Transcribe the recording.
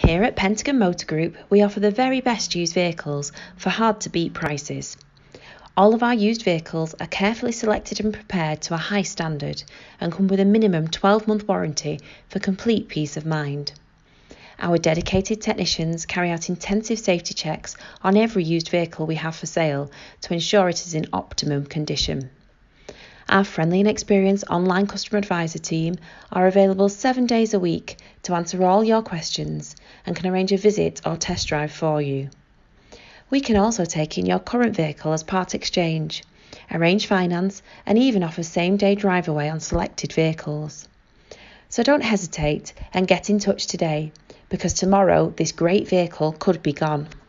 Here at Pentagon Motor Group, we offer the very best used vehicles for hard-to-beat prices. All of our used vehicles are carefully selected and prepared to a high standard and come with a minimum 12-month warranty for complete peace of mind. Our dedicated technicians carry out intensive safety checks on every used vehicle we have for sale to ensure it is in optimum condition. Our friendly and experienced online customer advisor team are available 7 days a week to answer all your questions and can arrange a visit or test drive for you. We can also take in your current vehicle as part exchange, arrange finance and even offer same-day drive away on selected vehicles. So don't hesitate and get in touch today, because tomorrow this great vehicle could be gone.